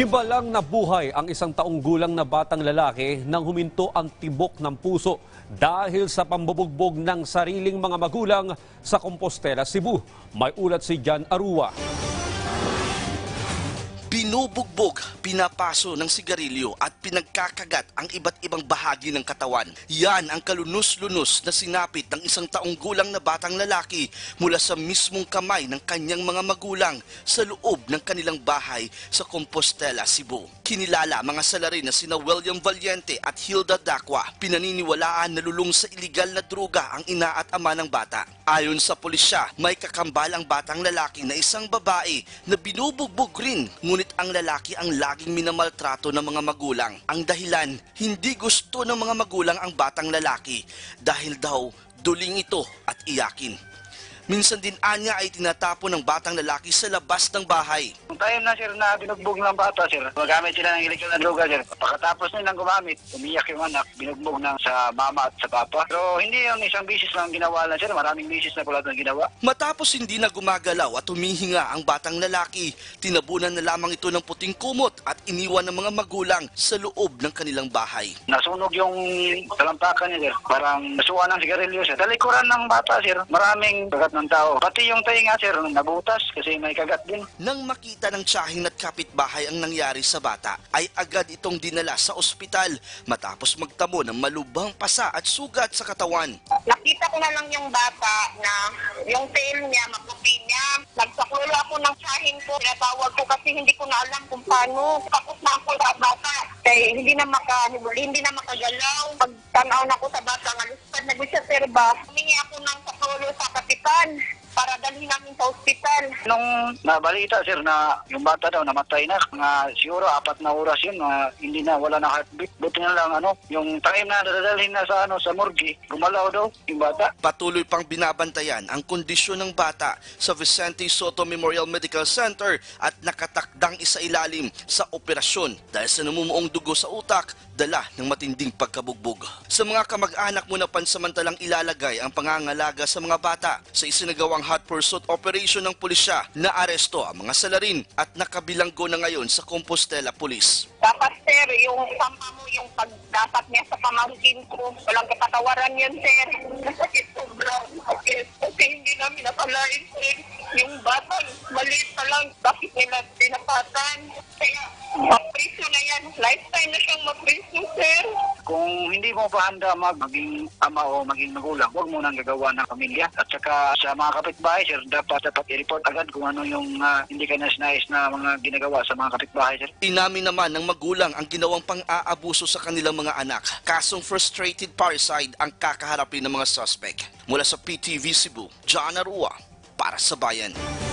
Hibalang nabuhay ang isang taong gulang na batang lalaki nang huminto ang tibok ng puso dahil sa pambubugbog ng sariling mga magulang sa Compostela, Cebu. May ulat si Jan Arua. Binubugbog, pinapaso ng sigarilyo at pinagkakagat ang iba't ibang bahagi ng katawan. Yan ang kalunos-lunos na sinapit ng isang taong gulang na batang lalaki mula sa mismong kamay ng kanyang mga magulang sa loob ng kanilang bahay sa Compostela, Cebu. Kinilala mga salarin na sina William Valiente at Hilda Dacua. Pinaniniwalaan na lulong sa iligal na droga ang ina at ama ng bata. Ayon sa pulisya, may kakambal ang batang lalaki na isang babae na binubugbog rin, ngunit ang lalaki ang laging minamaltrato ng mga magulang. Ang dahilan, hindi gusto ng mga magulang ang batang lalaki dahil daw duling ito at iyakin. Minsan din anya ay tinatapon ng batang lalaki sa labas ng bahay. Yung time na sir na binugbog ng bata sir, magamit sila ng illegal na droga sir. Pagkatapos nilang gumamit, umiyak yung anak, binugbog ng sa mama at sa papa. Pero hindi yung isang bisis lang ginawa lang sir, maraming bisis na pala na ginawa. Matapos hindi na gumagalaw at humihinga ang batang lalaki, tinabunan na lamang ito ng puting kumot at iniwan ng mga magulang sa loob ng kanilang bahay. Nasunog yung talampakan niya sir, parang nasuwa ng sigarilyo sir. Talikuran ng bata sir, maraming kagat ng tao. Pati yung tainga sir, nabutas kasi may kagat din. Nang makita ng tiyahin at kapitbahay ang nangyari sa bata, ay agad itong dinala sa ospital matapos magtamo ng malubhang pasa at sugat sa katawan. Nakita ko na lang yung bata na yung tail niya, maputi niya. Nagsakulo ako ng tiyahin ko. Pinatawag ko kasi hindi ko na alam kung paano. Tapos na ako sa bata. Kaya hindi na makagalaw. Pag tanaw na ko sa bata, ngaluspad na gusto sir ba? Humingi ako ng sakulo sa kapitan para dalhin namin sa ospital. Nung nabalita sir na yung bata daw namatay na, mga siguro 4 na oras yun, hindi na, wala na heartbeat. Buti na lang yung time na dadalhin na sa morgue, gumalaw daw yung bata. Patuloy pang binabantayan ang kondisyon ng bata sa Vicente Soto Memorial Medical Center at nakatakdang isailalim sa operasyon dahil sa namumuong dugo sa utak, dala ng matinding pagkabugbog. Sa mga kamag-anak mo na pansamantalang ilalagay ang pangangalaga sa mga bata, sa isinagawang hot pursuit operation ng pulisya, naaresto ang mga salarin at nakabilanggo na ngayon sa Compostela Police. Dapat sir, yung sama mo yung pagdapat niya sa pamangkin ko. Walang kapatawaran yun sir. Nasakit sobrang sakit. Kasi hindi namin nakalain sir. Yung bata, maliit pa lang. Bakit nila tinapatan? Kaya mapriso na yan. Lifetime na siyang mapriso sir. Kung hindi mo pa handa maging ama o maging magulang, huwag mo nang gagawa ng pamilya. At saka sa mga kapitbahay sir, dapat i-report agad kung ano yung hindi ka nais na mga ginagawa sa mga kapitbahay sir. Inamin naman ng magulang ang ginawang pang-aabuso sa kanilang mga anak. Kasong frustrated parricide ang kakaharapin ng mga suspect. Mula sa PTV Cebu, Jan Arua, para sa Bayan.